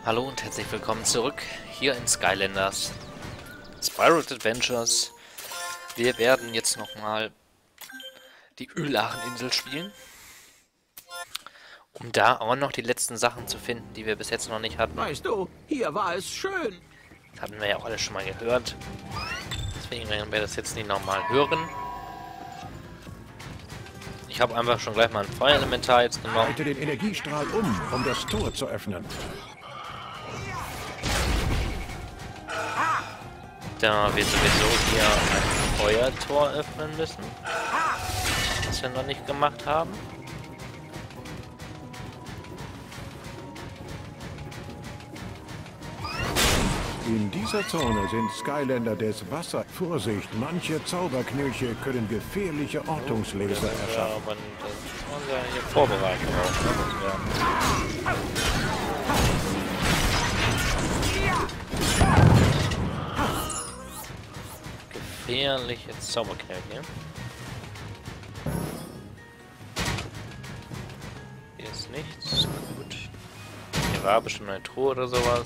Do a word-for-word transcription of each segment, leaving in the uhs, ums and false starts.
Hallo und herzlich willkommen zurück hier in Skylanders Spyro Adventures. Wir werden jetzt nochmal die Ölacheninsel spielen, um da auch noch die letzten Sachen zu finden, die wir bis jetzt noch nicht hatten. Weißt du, hier war es schön. Das hatten wir ja auch alles schon mal gehört. Deswegen werden wir das jetzt nicht nochmal hören. Ich habe einfach schon gleich mal ein Feuerelementar jetzt genommen. Leite den Energiestrahl um, um das Tor zu öffnen. Da wir sowieso hier ein Feuertor öffnen müssen, was wir noch nicht gemacht haben. In dieser Zone sind Skylander des Wasser. Vorsicht, manche Zauberknilche können gefährliche Ortungslaser Ja, erschaffen. aber das wollen wir hier vorbereiten auch, ne? Das gefährliche Zauberknilche. Hier ist nichts. Gut. Hier war bestimmt eine Truhe oder sowas.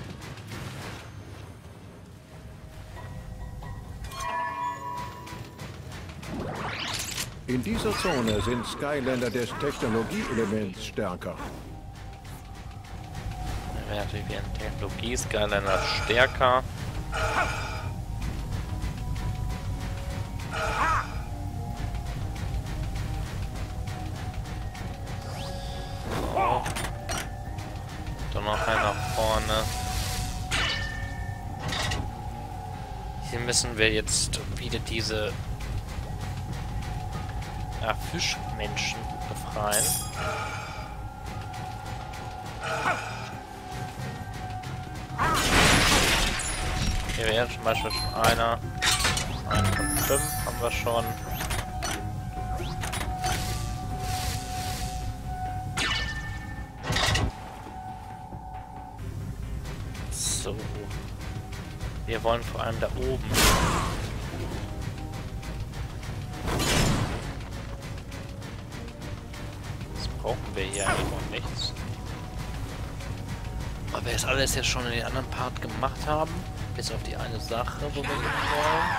In dieser Zone sind Skylander des Technologieelements stärker. Dann wäre natürlich wie ein Technologie-Skylander stärker. So. Dann noch einer nach vorne. Hier müssen wir jetzt wieder diese ja, Fischmenschen befreien. Hier wäre zum Beispiel schon einer. Ein von fünf haben wir schon. So. Wir wollen vor allem da oben. Brauchen wir hier eigentlich noch nichts. Aber wir es alles jetzt schon in den anderen Part gemacht haben, bis auf die eine Sache, wo wir hin wollen.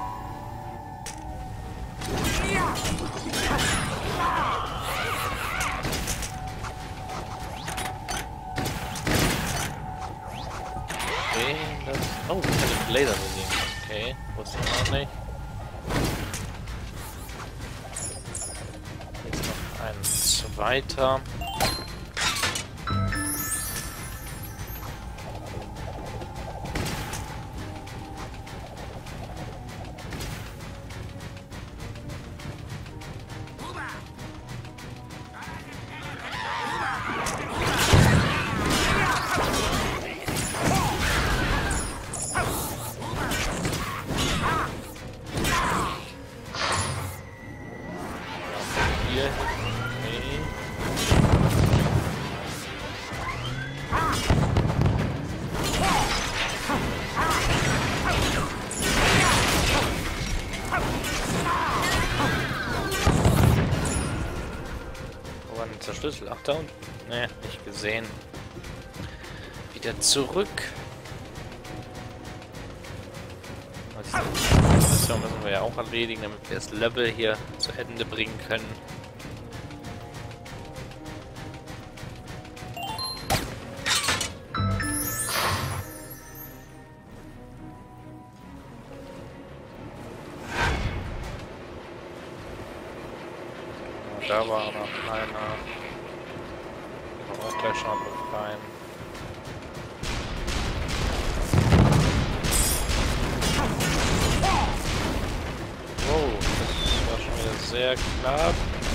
Okay, das... Oh, ich kann den Laser besiegen. Okay, wusste ich auch nicht. Ein zweiter. Hier. Okay. Wo war denn der Schlüssel? Ach, da unten. Ne, nicht gesehen. Wieder zurück. Das müssen wir ja auch erledigen, damit wir das Level hier zu Ende bringen können. Da war noch einer. Den wir auch gleich schon befreien. Wow, das war schon wieder sehr knapp.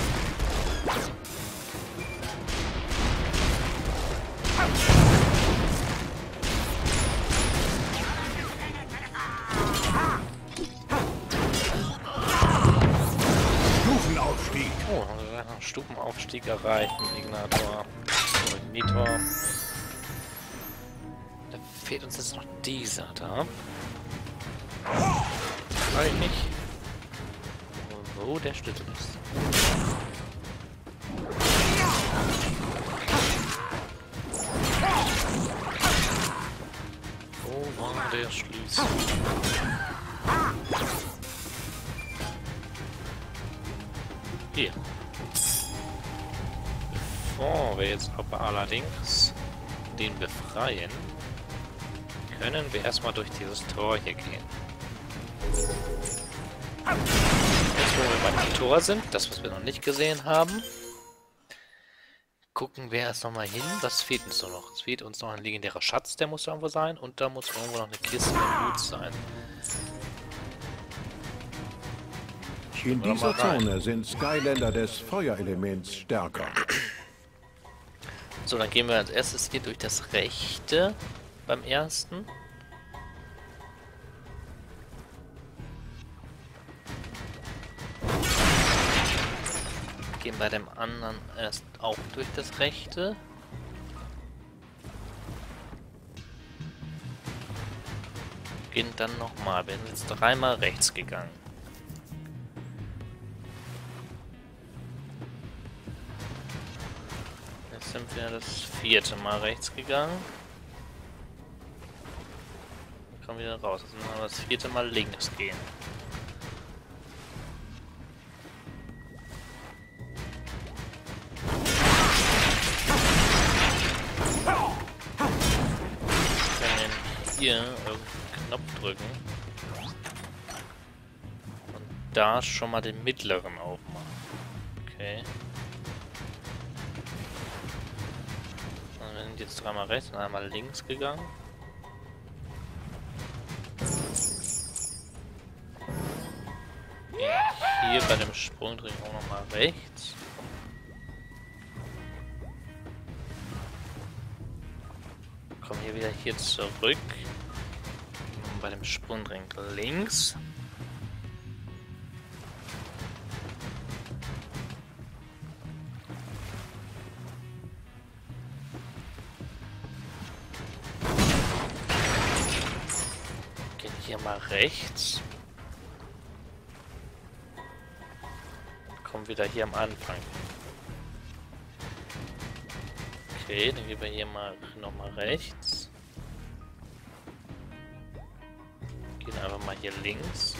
Stufenaufstieg. Oh, haben wir einen Stufenaufstieg erreicht mit Ignator. Ignitor. Da fehlt uns jetzt noch dieser da. Weiß ich nicht, wo der Schlüssel ist. konnte er schließen. Hier. Bevor wir jetzt aber allerdings den befreien, können wir erstmal durch dieses Tor hier gehen. Jetzt, wo wir beim Tor sind, das, was wir noch nicht gesehen haben, gucken wir erst nochmal hin. Was fehlt uns noch? Es fehlt uns noch ein legendärer Schatz, der muss irgendwo sein. Und da muss irgendwo noch eine Kiste mit Blut sein. In dieser Zone sind Skylander des Feuerelements stärker. So, dann gehen wir als erstes hier durch das rechte beim ersten. Gehen bei dem anderen erst auch durch das rechte. Gehen dann nochmal. Wir sind jetzt dreimal rechts gegangen. Jetzt sind wir das vierte Mal rechts gegangen. Kommen wieder raus. Jetzt müssen wir das vierte Mal links gehen. Hier irgendeinen Knopf drücken und da schon mal den mittleren aufmachen. Okay. Und wir sind jetzt dreimal rechts und einmal links gegangen. Hier bei dem Sprungdreh auch nochmal rechts. Kommen hier wieder hier zurück. Bei dem Sprungdreh links. Gehen hier mal rechts. Kommen wieder hier am Anfang. Okay, dann gehen wir hier mal nochmal rechts. Gehen einfach mal hier links.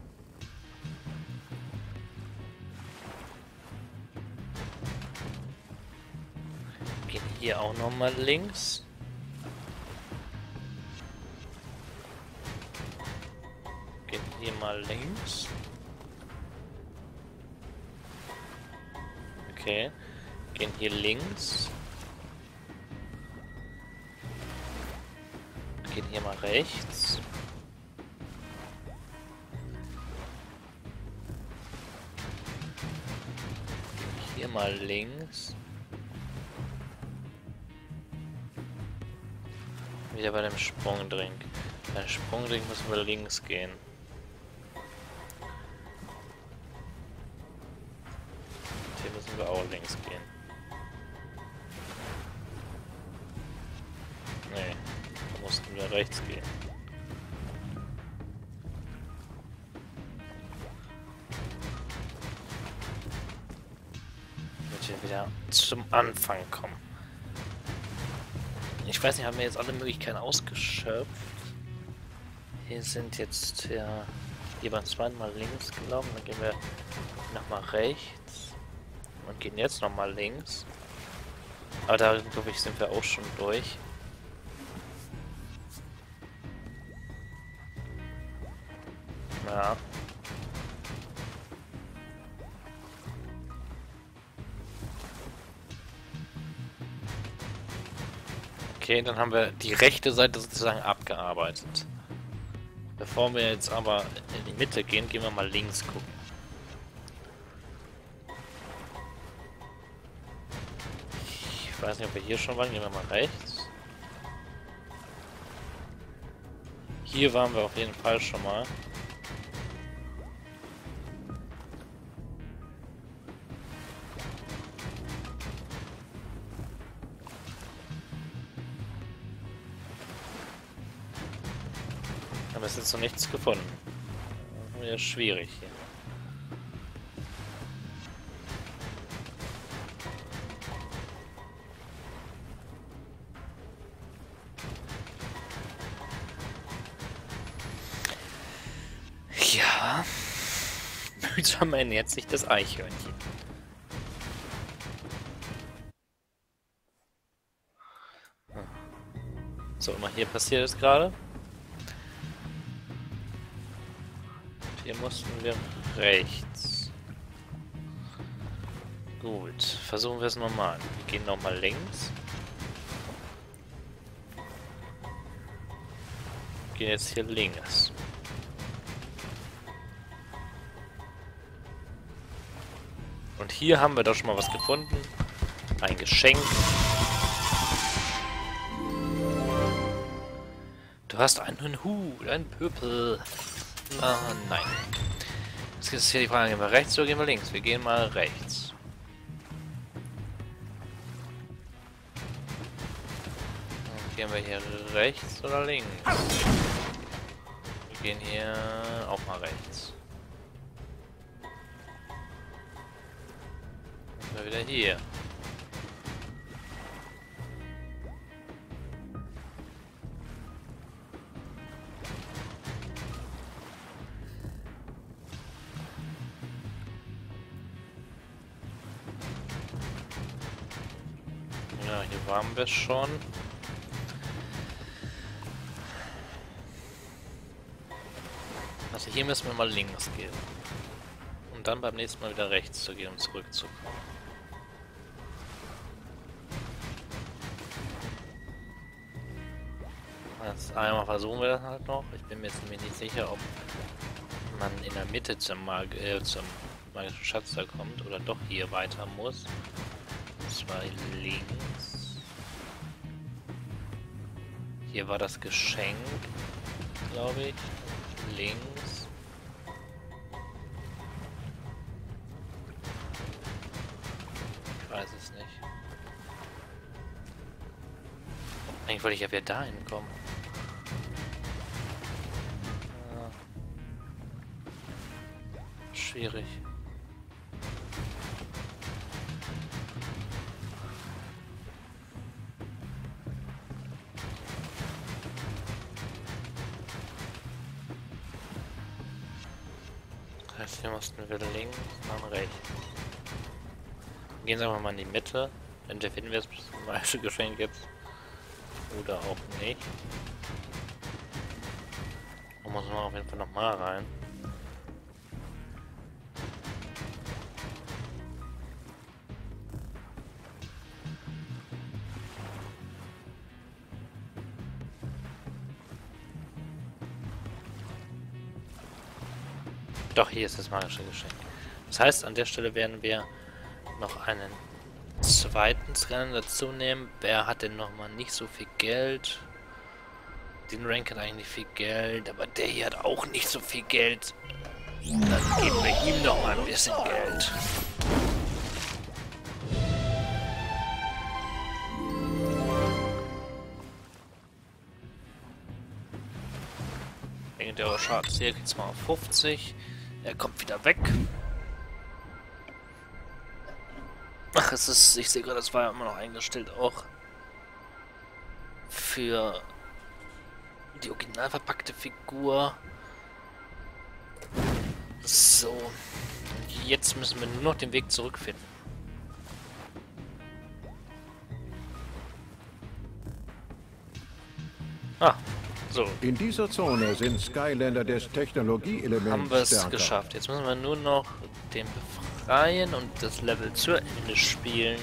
Gehen hier auch nochmal links. Gehen hier mal links. Okay. Gehen hier links. Gehen hier mal rechts. Hier mal links. Wieder bei dem Sprungdrink. Bei dem Sprungdrink müssen wir links gehen. Und hier müssen wir auch links gehen. Nee, da mussten wir rechts gehen. Wieder zum Anfang kommen. Ich weiß nicht, haben wir jetzt alle Möglichkeiten ausgeschöpft? Hier sind jetzt ja hier beim zweiten Mal links gelaufen, dann gehen wir nochmal rechts und gehen jetzt nochmal links. Aber da glaube ich sind wir auch schon durch. Ja. Okay, dann haben wir die rechte Seite sozusagen abgearbeitet. Bevor wir jetzt aber in die Mitte gehen, gehen wir mal links gucken. Ich weiß nicht, ob wir hier schon waren. Gehen wir mal rechts. Hier waren wir auf jeden Fall schon mal. Aber es ist jetzt noch nichts gefunden. Wieder schwierig hier. mühsam ernährt sich das Eichhörnchen. So, immer hier passiert es gerade. Hier mussten wir rechts. Gut, versuchen wir es nochmal. Wir gehen nochmal links. Wir gehen jetzt hier links. Und hier haben wir doch schon mal was gefunden. Ein Geschenk. Du hast einen Hut, ein Pöpel. Ah, nein. Jetzt ist hier die Frage, gehen wir rechts oder gehen wir links? Wir gehen mal rechts. Dann gehen wir hier rechts oder links? Wir gehen hier auch mal rechts. Dann sind wir wieder hier. Ja, hier waren wir schon. Also hier müssen wir mal links gehen. Um dann beim nächsten Mal wieder rechts zu gehen, um zurückzukommen. Jetzt einmal versuchen wir das halt noch. Ich bin mir jetzt nämlich nicht sicher, ob man in der Mitte zum, Mag äh, zum magischen Schatz da kommt oder doch hier weiter muss. Zwei links. Hier war das Geschenk, glaube ich. Links. Ich weiß es nicht. Eigentlich wollte ich ja wieder da hinkommen. Ja. Schwierig. Hier mussten wir links, dann rechts. Gehen Sie einfach mal in die Mitte. Entweder finden wir das magische Geschenk jetzt. Oder auch nicht. Da muss man auf jeden Fall nochmal rein. Doch, hier ist das magische Geschenk. Das heißt, an der Stelle werden wir noch einen zweiten Scanner dazu nehmen. Wer hat denn nochmal nicht so viel Geld? Den Rank hat eigentlich viel Geld, aber der hier hat auch nicht so viel Geld. Dann geben wir ihm noch mal ein bisschen Geld. Der Schadensjäger geht jetzt mal auf fünfzig. Er kommt wieder weg. Ach, es ist, ich sehe gerade, das war ja immer noch eingestellt auch für die original verpackte Figur. So, jetzt müssen wir nur noch den Weg zurückfinden. Ah, so. In dieser Zone sind Skylander des Technologieelements Haben wir es stärker. geschafft. Jetzt müssen wir nur noch den befreien und das Level zu Ende spielen.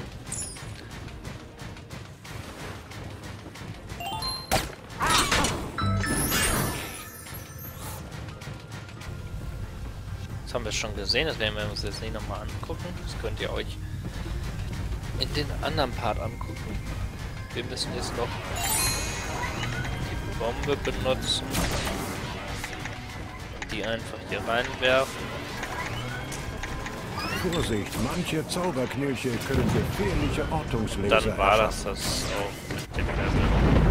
Das haben wir schon gesehen, das werden wir uns jetzt nicht nochmal angucken. Das könnt ihr euch in den anderen Part angucken. Wir müssen jetzt noch die Bombe benutzen. Die einfach hier reinwerfen. Vorsicht, manche Zauberknilche können gefährliche Ortungsleser Dann war das erschaffen. das auch mit dem Level.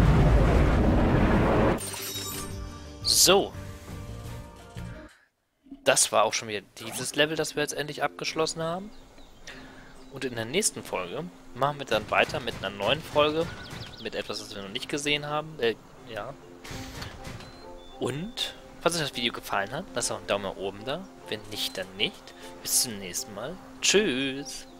So. Das war auch schon wieder dieses Level, das wir jetzt endlich abgeschlossen haben. Und in der nächsten Folge machen wir dann weiter mit einer neuen Folge. Mit etwas, das wir noch nicht gesehen haben. Äh, ja. Und Falls euch das Video gefallen hat, lasst auch einen Daumen nach oben da. Wenn nicht, dann nicht. Bis zum nächsten Mal. Tschüss.